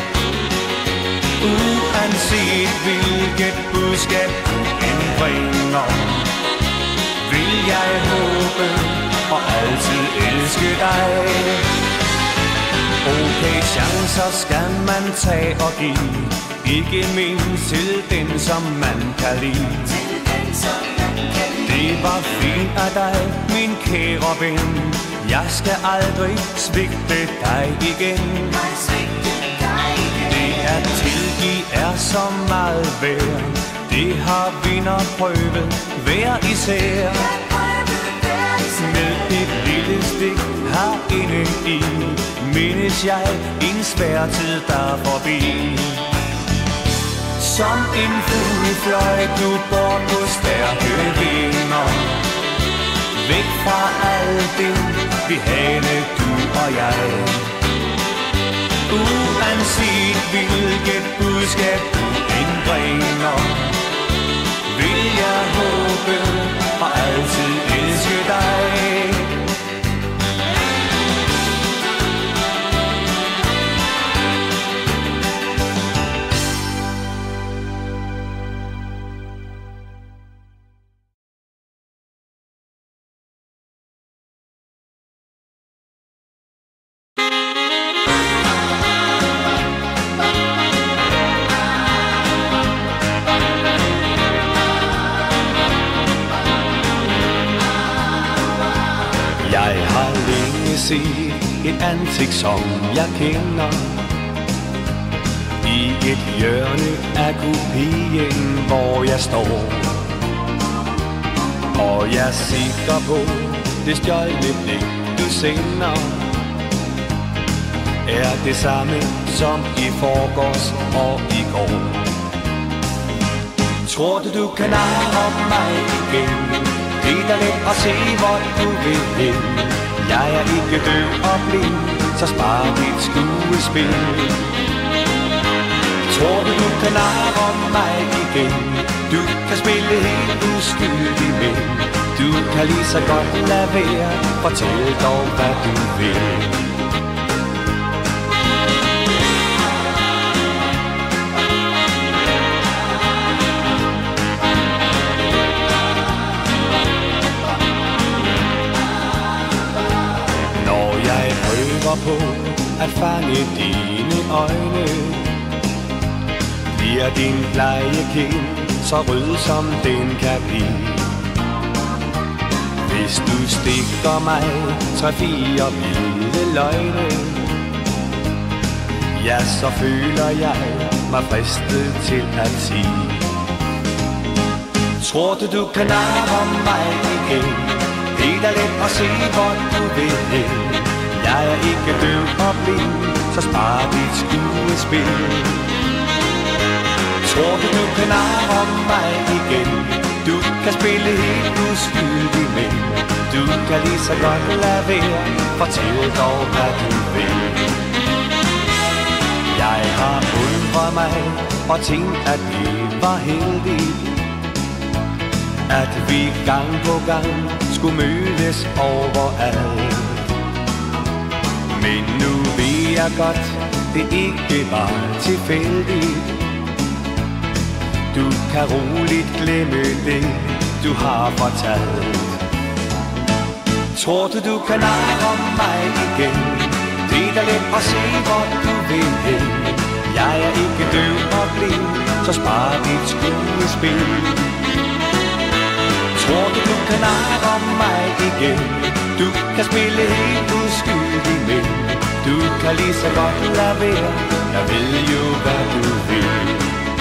Uanset hvilket budskab du indbringer, vil jeg håbe og altid elske dig. Okay, chancer skal man tage og give, ikke mindst til den, som man kan lide. Det var fint af dig, min kære ven. Jeg skal aldrig svigte dig igen. Det at tilgive er så meget værd. Det har vi nok prøvet hver især. Med et lille stik herinde i mindes jeg en svær tid der er forbi. Som en fugl fløj du bort på stærke vinger, væk fra alt det vi havde, du og jeg. Uanset hvilket budskab du indbringer, vil jeg håbe og altid elske dig. Se et ansigt som jeg kender i et hjørne af kupéen, hvor jeg står. Og jeg er sikker på, det stjålne blik du sender er det samme som i forgårs og i går. Tror du du kan narre mig igen? Det er da let at se hvor du vil hen. Jeg er ikke døv og blind, så spar dit skuespil. Tror du du kan narre mig igen? Du kan spille helt uskyldig, men du kan lige så godt lade være. Fortæl dog hvad du vil. På at fange dine øjne, bliver din blege kind så rød som den kan blive. Hvis du stikker mig tre-fire vilde løgne, ja, så føler jeg mig fristet til at sige: tror du du kan narre mig igen? Det er da let at se hvor du vil hen. Jeg er ikke døv og blind, så spar dit skuespil. Tror du du kan narre mig igen? Du kan spille helt uskyldig, men du kan lige så godt lade være. Fortæl dog hvad du vil. Jeg har undret mig og tænkt at det var heldigt, at vi gang på gang skulle mødes overalt. Men nu ved jeg godt, det ikke var tilfældigt. Du kan roligt glemme det, du har fortalt. Tror du du kan narre mig igen? Det er da let at se hvor du vil hen. Jeg er ikke døv og blind, så spar dit skuespil. Tror du du kan narre mig igen? Du kan spille helt uskyldig, men du kan lige så godt lade være. Jeg ved jo hvad du vil.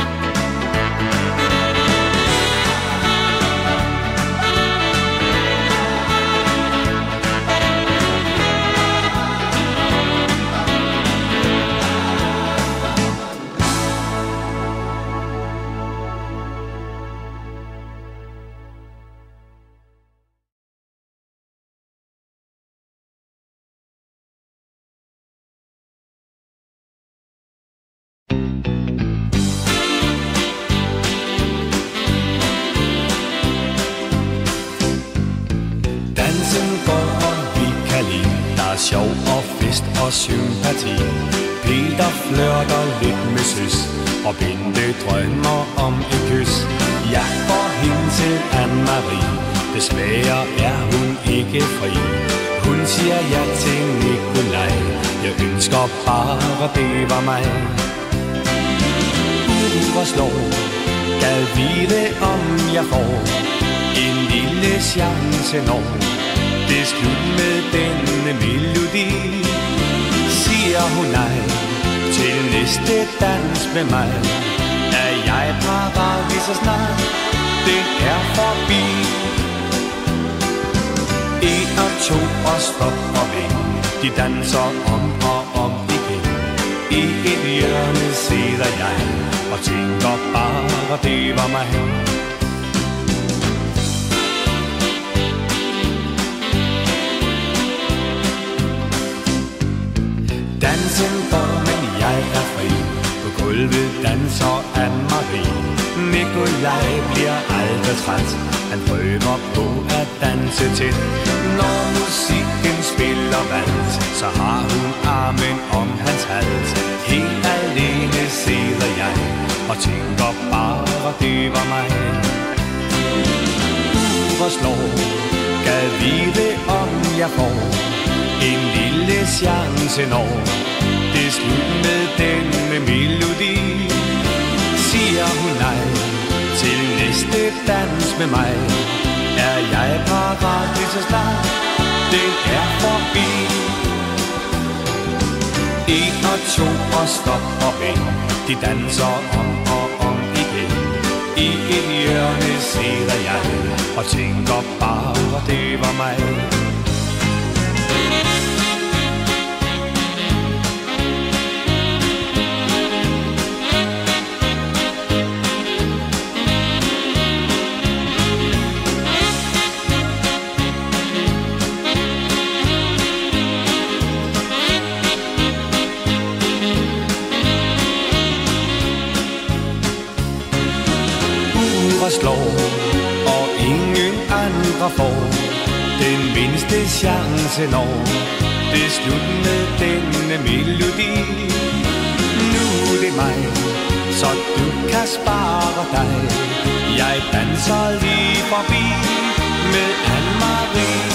Sjov og fest og sympati. Peter flørter lidt med søs, og Bente drømmer om et kys. Jeg går hen til Anne-Marie, desværre er hun ikke fri. Hun siger ja til Nikolaj, jeg ønsker bare det var mig. Uger slår, gad vide om jeg får en lille chance når det er slut med denne melodi. Siger hun nej til næste dans med mig, er jeg parat lige så snart den er forbi. En og to og stop og væk, de danser om og I et hjørne sidder jeg og tænker bare, det var mig. Dansen går, men jeg er fri. På gulvet danser Anne-Marie. Nikolaj bliver aldrig træt. Han prøver på at danse til. Når musikken spiller vals, så har hun armen om hans hals. Helt alene sidder jeg og tænker bare, det var mig. Uret slår, gad vide om jeg får en lille chance når det er slut med denne melodi. Siger hun nej til næste dans med mig, er jeg parat lige så snart den er forbi. En og to og stop og vend, de danser om og om igen. I et hjørne sidder jeg og tænker bare, det var mig. Slår, og ingen andre får den mindste chance når det er slut med denne melodi. Nu er det mig, så du kan spare dig. Jeg danser lige forbi med Anne-Marie.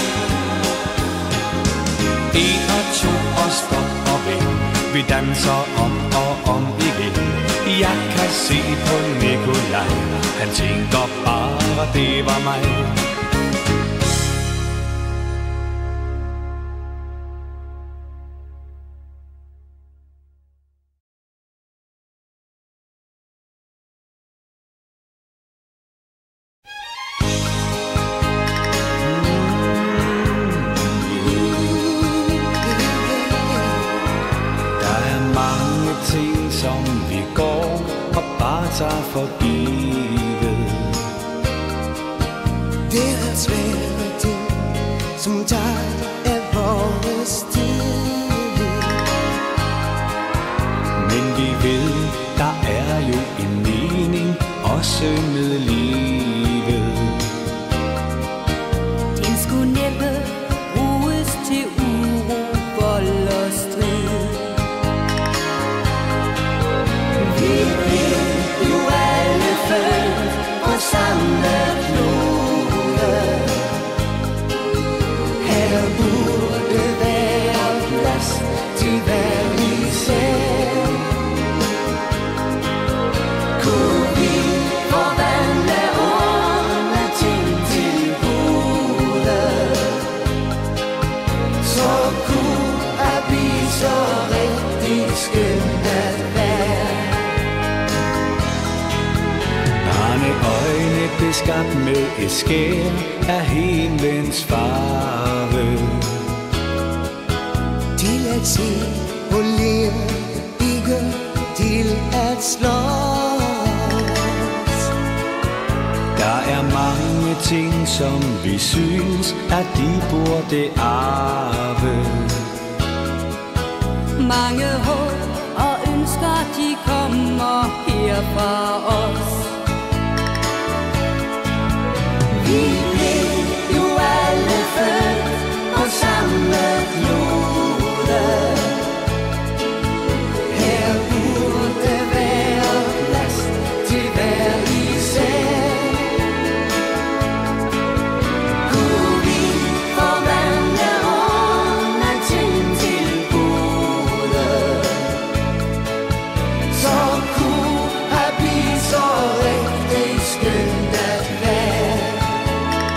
En og to og stop og vend, vi danser om og om igen. Jeg kan se på Nikolaj, han tænker bare, det var mig. Der er mange ting, som vi går og bare tager for givet. Det er svære ting, som tager af vores tid. Men vi ved, der er jo en mening også med livet. Den skulle næppe bruges til uro, vold og strid. Vi blev jo alle født på samme klode. Her burde være plads til hver især. Kunne vi forvandle ordene ting til gode, så kunne jeg blive så rigtig skønt at være. Barneøjne beskabt med et skær af himlens farve. Til at se og leve, ikke til at slås. Der er mange ting, som vi synes, at de burde arve. Mange håb og ønsker, de kommer her fra os. Vi blev jo alle født på samme klode. Her burde være plads til hver især. Kunne vi forvandle ordene ting til gode, så kunne jeg blive så rigtig skønt at være.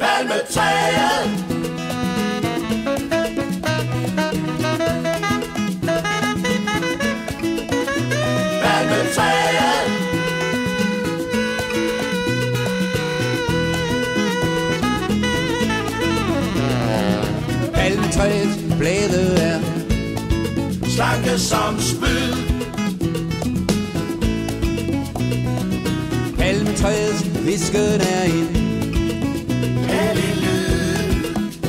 Palmetræet. Palmetræet. Palmetræets blade er slanke som spyd. Palmetræets visken er en hellig lyd.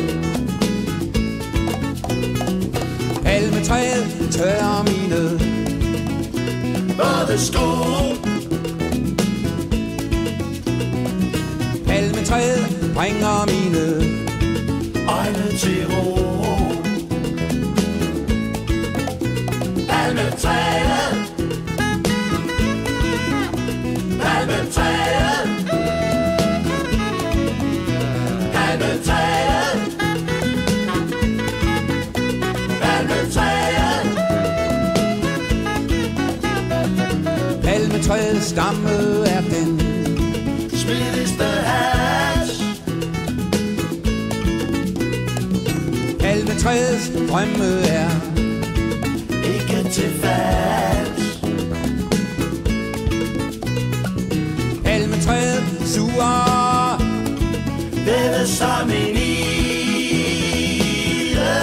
Palmetræet tørrer mine våde sko. Palmetræet bringer mine øjne til ro. Palmetræet. Palmetræet. Palmetræet. Palmetræet. Palmetræets stamme er den smidigste hash. Palmetræets drømme er ikke til falds. Palmetræet suger vævet som en ilde.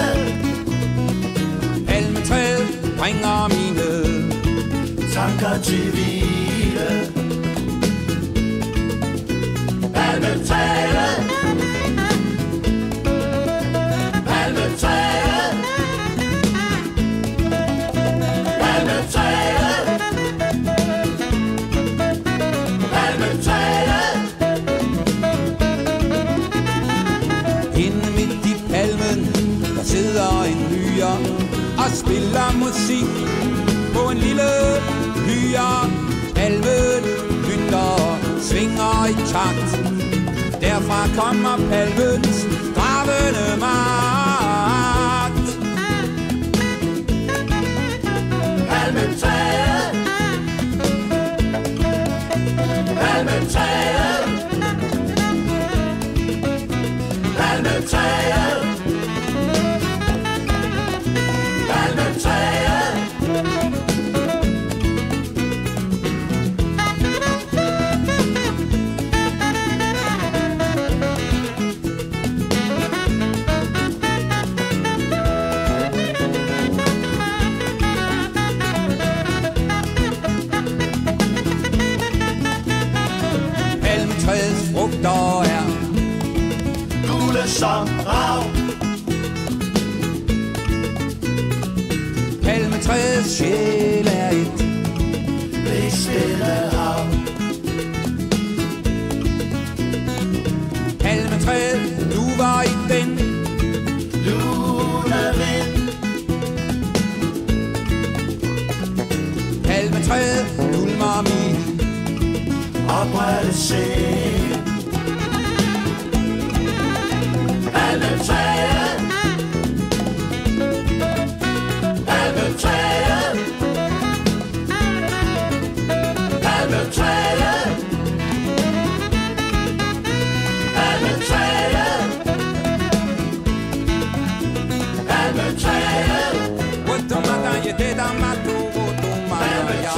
Palmetræet bringer mine tanker til hvile. Palmetræet. Palmetræet. Palmetræet. Palmetræet. Inde midt i palmen, der sidder en lyre og spiller musik på en lille lyre. Palmen lytter, svinger i takt. Derfra kommer palmens dravende magt. Palmetræet. Palmetræet. Palmetræet. Palmetræet. Palmetræets frugter er gule som rav. Palmetræets sjæl er et blæsstille hav. Palmetræet, du var i den lune vind. Palmetræet dulmer min oprørte sind. Palmetræet. Palmetræet. Palmetræet. Palmetræet. Palmetræet. Wotomata yededa matu wotomata ya.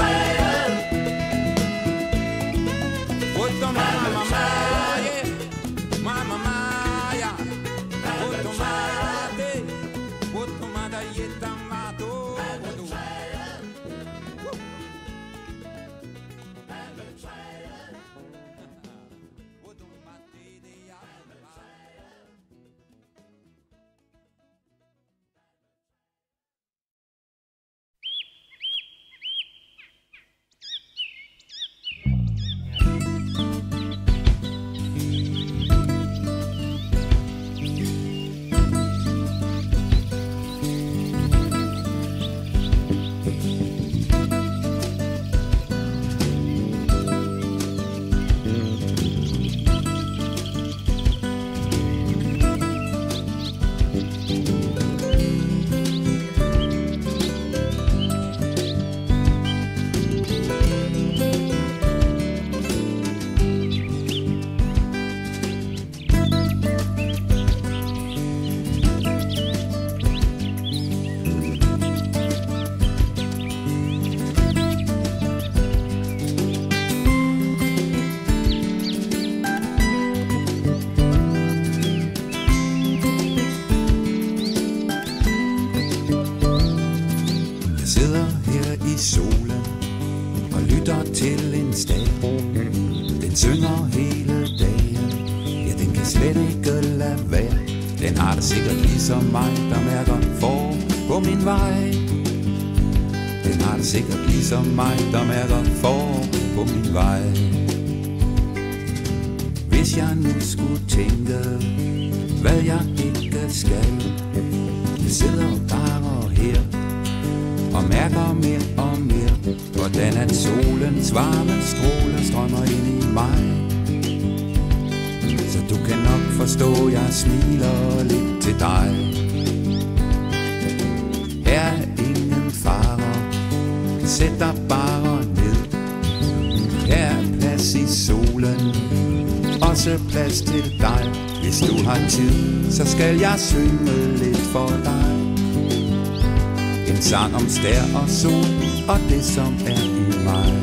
Wotomata mama ye, mama ya. Den synger hele dagen, ja, den kan slet ikke lade være. Den har det sikkert ligesom mig, der mærker for på min vej. Den har det sikkert ligesom mig, der mærker for på min vej. Hvis jeg nu skulle tænke, hvad jeg ikke skal, jeg sidder bare her og mærker mere og mere, hvordan at solens varme stråler strømmer ind i mig. Så du kan nok forstå, jeg smiler lidt til dig. Her er ingen farer, sæt dig bare ned. Her er plads i solen, også plads til dig. Hvis du har tid, så skal jeg synge lidt for dig. En sang om stær og sol og det som er i mig.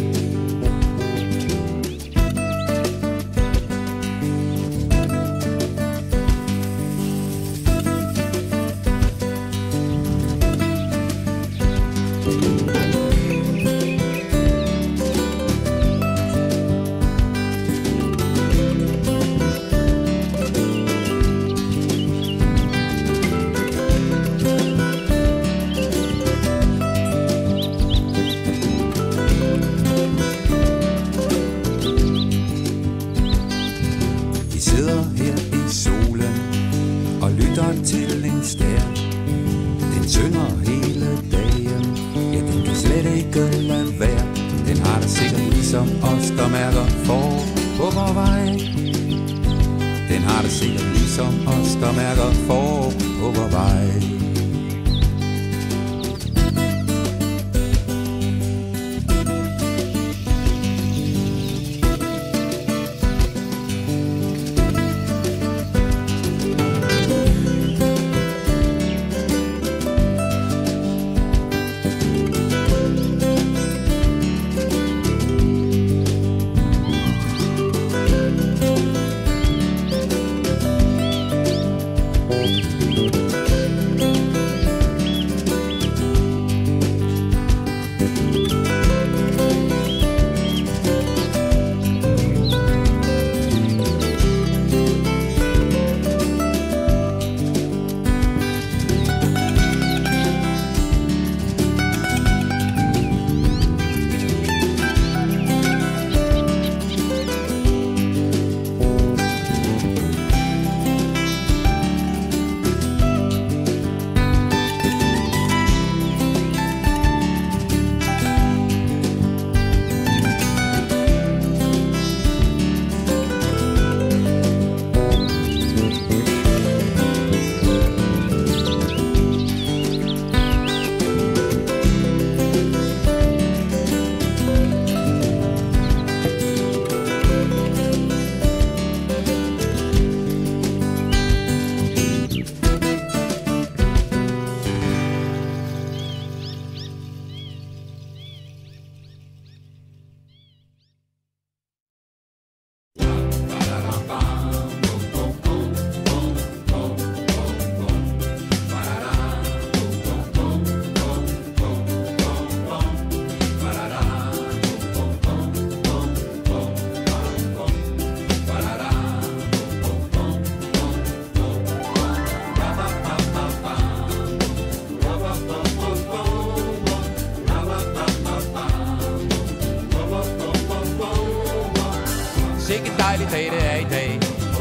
Sikke dejlig dag det er i dag.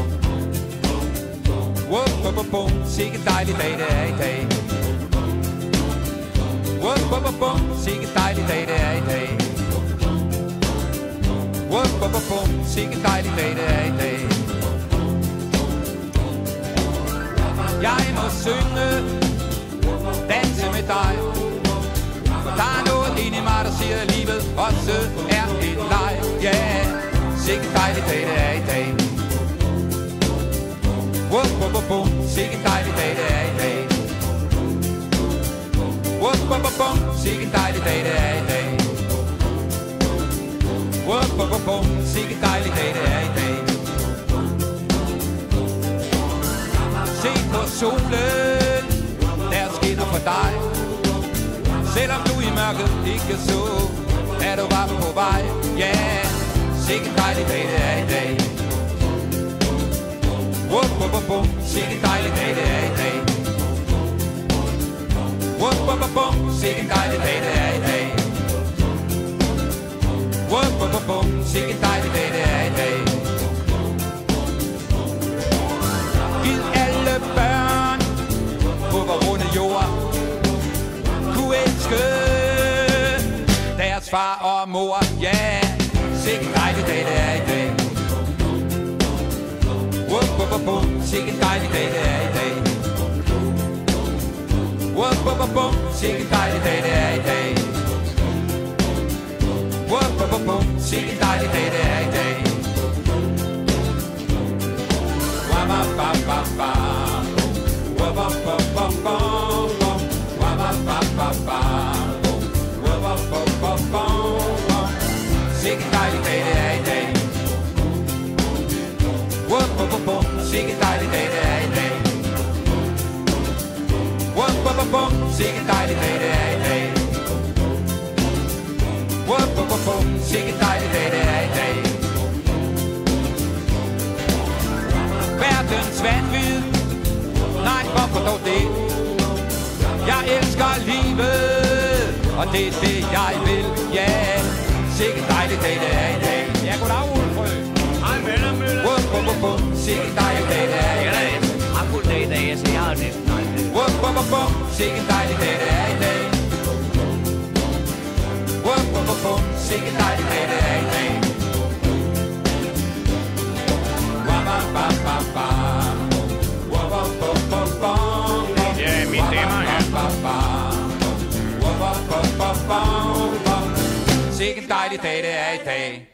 Whoop, whoop, whoop, whoop. Sikke dejlig dag det er i dag. Whoop, whoop, whoop, whoop. Sikke dejlig dag det er i dag. Whoop, whoop, whoop, whoop. Sikke dejlig dag det er i dag. Jeg må synge, danse med dig. Der er noget inde i mig, der siger, at livet også er et leg. Ja, yeah. Sikke dejlig dag det er i dag. Whoop, whoop, whoop, whoop. Sikke dejlig dag det er i dag. Whoop, whoop, whoop, whoop. Sikke dejlig dag det er i dag. Whoop, whoop, whoop, whoop. Sikke dejlig dag det er i dag. Se på solen, der skinner for dig. Selvom du i mørket ikke så, at du var på vej. Ja, yeah. sikke en dejlig dag det er i dag. Wup, wup, wup, wup, sikke en dejlig dag det er i dag. Wup, wup, wup, wup, sikke en dejlig dag det er i dag. Wup, wup, wup, wup, sikke en dejlig dag det er i dag. Giv alle børn på vor runde jord kunne elske deres far og mor. Ja, yeah. Sikke en dejlig dag det er i dag. Wup, wup, wup, wup, sikke en dejlig dag det er i dag. Wup, wup, wup, wup, sikke en dejlig dag det er i dag. Wup, wup, wup, wup, sikke en dejlig dag det er i dag. Wap, wap, wap, wap, wap. Wap, wap, wap, wap, wap. Wap, wap, wap, wap, wap. Wap, wap, wap, wap, wap. Sikke en dejlig dag det er i dag. Wup, wup, wup, wup, sikke en dejlig dag det er i dag. Wup, wup, wup, wup, sikke en dejlig dag det er i dag. Wup, wup, wup, wup, sikke en dejlig dag det er i dag. Verdens vanvid, nej, hvorfor dog det? Jeg elsker livet, og det er det jeg vil, ja. Yeah. Sikke en dejlig dag det er i dag. Ja, goddag, Ulfrø. Hej, venner, Møller. Wup, wup, wup, wup, sikke en dejlig dag det er i dag. Jeg har fuld dag i dag, så jeg har næsten aldrig. Wup, wup, wup, wup, sikke en dejlig dag det er i dag. Wup, wup, wup, wup, sikke en dejlig dag det er i dag. Wap, wap, wap, wap, wap. Wup, wup, wup, wup, wup. Ja, mine damer og herrer. Wup, wup, wup, wup, wup. Sikke en dejlig dag det er i dag.